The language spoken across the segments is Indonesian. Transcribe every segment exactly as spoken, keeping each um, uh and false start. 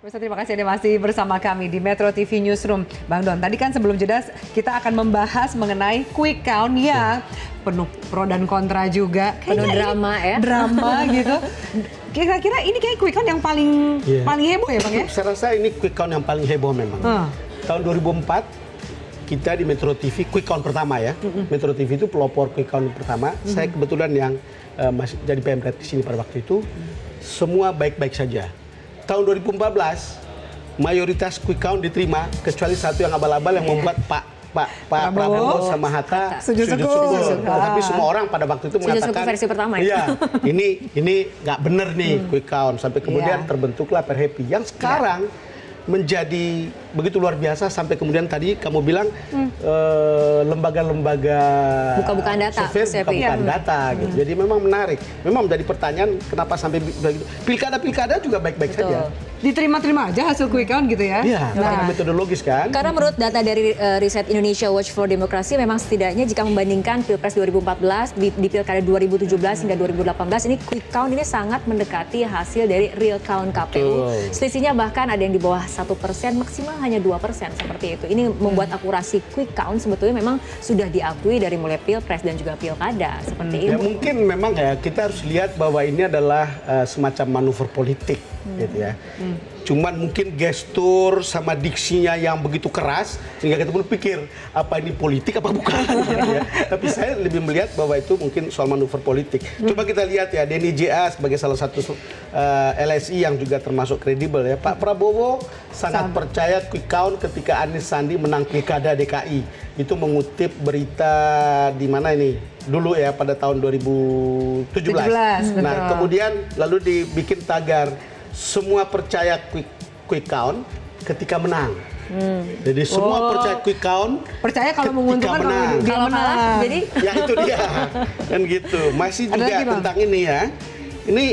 Pemirsa, terima kasih Anda masih bersama kami di Metro T V Newsroom. Bang Don, tadi kan sebelum jeda kita akan membahas mengenai quick count yang penuh pro dan kontra juga. Penuh drama ya. Drama gitu. Kira-kira ini kayak quick count yang paling yeah. paling heboh ya Bang ya? Saya rasa ini quick count yang paling heboh memang. Hmm. Tahun dua ribu empat kita di Metro T V quick count pertama ya. Mm-hmm. Metro T V itu pelopor quick count pertama. Mm-hmm. Saya kebetulan yang uh, masih jadi P M Red di sini pada waktu itu. Mm-hmm. Semua baik-baik saja. Tahun dua ribu empat belas mayoritas quick count diterima kecuali satu yang abal-abal yang yeah. membuat Pak Pak Pak Prabowo, Prabowo sama Hatta sujud syukur. Tapi semua orang pada waktu itu sujud mengatakan versi pertama ya. Iya, ini ini nggak bener nih hmm. quick count sampai kemudian yeah. terbentuklah Perhepi yang sekarang yeah. menjadi begitu luar biasa sampai kemudian tadi kamu bilang hmm. uh, lembaga-lembaga buka-bukaan data, buka-bukaan ya. data gitu. Hmm. Jadi memang menarik. Memang menjadi pertanyaan kenapa sampai begitu. Pilkada-pilkada juga baik-baik saja. Diterima-terima aja hasil quick count gitu ya. Iya, nah, metodologis kan. Karena menurut data dari uh, riset Indonesia Watch for Democracy memang setidaknya jika membandingkan Pilpres dua ribu empat belas di, di Pilkada dua ribu tujuh belas hingga dua ribu delapan belas ini quick count ini sangat mendekati hasil dari real count K P U. Betul. Selisihnya bahkan ada yang di bawah satu persen, maksimal hanya dua persen seperti itu. Ini membuat akurasi quick count sebetulnya memang sudah diakui dari mulai Pilpres dan juga Pilkada seperti hmm. itu. Ya mungkin memang ya kita harus lihat bahwa ini adalah uh, semacam manuver politik hmm. gitu ya. Hmm. Cuman mungkin gestur sama diksinya yang begitu keras sehingga kita pun pikir apa ini politik apa bukan gitu ya. Tapi saya lebih melihat bahwa itu mungkin soal manuver politik. Hmm. Coba kita lihat ya Denny J A sebagai salah satu uh, L S I yang juga termasuk kredibel ya. Pak Prabowo sangat Sama. percaya quick count ketika Anies Sandi menang Pilkada D K I. Itu mengutip berita di mana ini? Dulu ya pada tahun dua ribu tujuh belas. tujuh belas nah, betul. Kemudian lalu dibikin tagar semua percaya quick quick count ketika menang. Hmm. Jadi semua oh. percaya quick count. Percaya kalau menguntungkan kalau dia menang. Jadi ya itu dia. Kan gitu. Masih juga lagi, tentang ini ya. Ini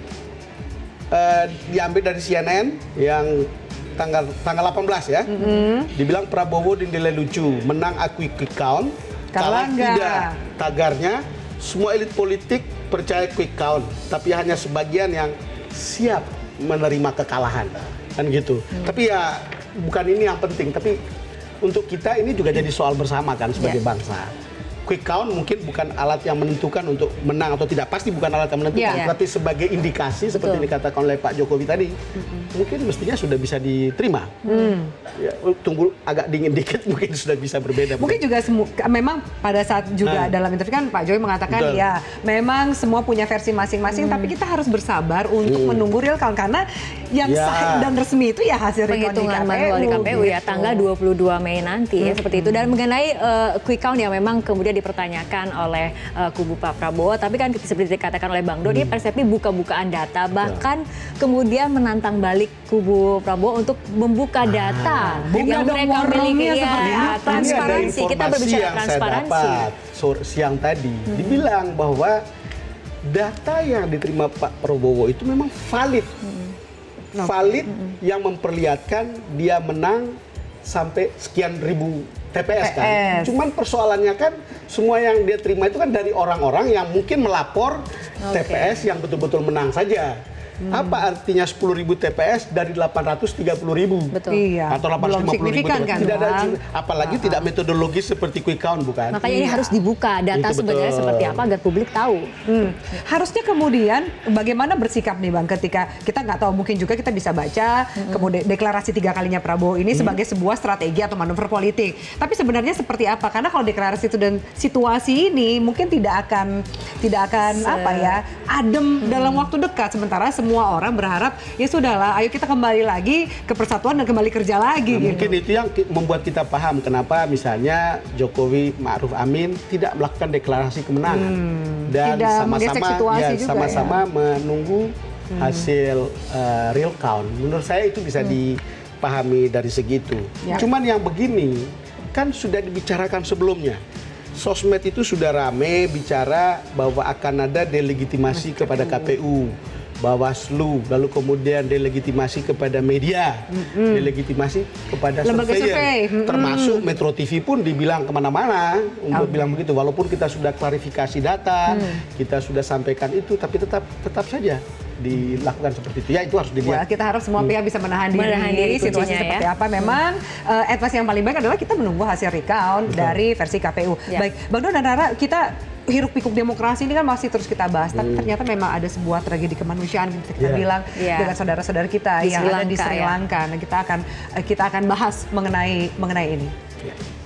uh, diambil dari C N N yang tanggal tanggal delapan belas ya. Mm-hmm. Dibilang Prabowo dinilai lucu, menang akui quick count. Kalau tidak tagarnya semua elit politik percaya quick count, tapi hanya sebagian yang siap menerima kekalahan kan gitu. Hmm. Tapi ya bukan ini yang penting, tapi untuk kita ini juga jadi soal bersama kan sebagai yeah. bangsa. Quick count mungkin bukan alat yang menentukan untuk menang atau tidak, pasti bukan alat yang menentukan, yeah. tapi sebagai indikasi Betul. seperti yang dikatakan oleh Pak Jokowi tadi, mm-hmm. mungkin mestinya sudah bisa diterima. Mm. Ya, tunggu agak dingin dikit mungkin sudah bisa berbeda. Mungkin juga semu- memang pada saat juga nah. dalam interview kan Pak Jokowi mengatakan Betul. ya memang semua punya versi masing-masing, mm. tapi kita harus bersabar untuk mm. menunggu real count karena yang yeah. sah dan resmi itu ya hasil penghitungan manual di K P U ya tanggal dua puluh dua Mei nanti mm. ya seperti itu. Dan mengenai uh, quick count yang memang kemudian dipertanyakan oleh uh, kubu Pak Prabowo, tapi kan seperti dikatakan oleh Bang Don, hmm. ini persepsi buka-bukaan data, bahkan ya. kemudian menantang balik kubu Prabowo untuk membuka data ah, yang mereka miliki ya, transparansi. Kita berbicara yang transparansi. Saya dapat siang tadi hmm. dibilang bahwa data yang diterima Pak Prabowo itu memang valid, hmm. valid hmm. yang memperlihatkan dia menang sampai sekian ribu T P S kan. Cuman persoalannya kan semua yang dia terima itu kan dari orang-orang yang mungkin melapor okay. T P S yang betul-betul menang saja. Hmm. Apa artinya sepuluh ribu T P S dari delapan ratus tiga puluh ribu? Betul. Iya. Atau delapan ratus lima puluh ribu. Kan, tidak ada, apalagi nah. tidak metodologis seperti quick count bukan? Makanya iya. ini harus dibuka data itu sebenarnya betul. seperti apa agar publik tahu. Hmm. Harusnya kemudian bagaimana bersikap nih Bang ketika kita nggak tahu, mungkin juga kita bisa baca hmm. kemudian deklarasi tiga kalinya Prabowo ini hmm. sebagai sebuah strategi atau manuver politik. Tapi sebenarnya seperti apa? Karena kalau deklarasi itu dan situasi ini mungkin tidak akan tidak akan Se apa ya adem hmm. dalam waktu dekat. Sementara semua orang berharap ya sudahlah, ayo kita kembali lagi ke persatuan dan kembali kerja lagi. Nah, gitu. Mungkin itu yang membuat kita paham kenapa misalnya Jokowi Ma'ruf Amin tidak melakukan deklarasi kemenangan hmm, dan sama-sama ya sama-sama ya. menunggu hmm. hasil uh, real count. Menurut saya itu bisa hmm. dipahami dari segitu. Ya. Cuman yang begini kan sudah dibicarakan sebelumnya. Sosmed itu sudah rame bicara bahwa akan ada delegitimasi kepada K P U. Bawaslu, lalu kemudian delegitimasi kepada media, mm-hmm. delegitimasi kepada lembaga surveyor, survei. Mm-hmm. termasuk Metro T V pun dibilang kemana-mana untuk oh. bilang begitu. Walaupun kita sudah klarifikasi data, mm. kita sudah sampaikan itu, tapi tetap tetap saja dilakukan seperti itu. Ya itu harus dilihat. Wah, kita harap semua pihak bisa menahan diri, Menahan diri situasi kuncinya, seperti ya. apa. Memang uh, advice yang paling baik adalah kita menunggu hasil recount Betul. dari versi K P U. Ya. Baik, Bang Don dan Rara, kita hiruk pikuk demokrasi ini kan masih terus kita bahas, tapi Hmm. ternyata memang ada sebuah tragedi kemanusiaan bisa kita Yeah. bilang Yeah. dengan saudara-saudara kita Di yang Sri ada di Lanka, Sri ya. Lanka. Nah, kita akan kita akan bahas mengenai mengenai ini. Ya.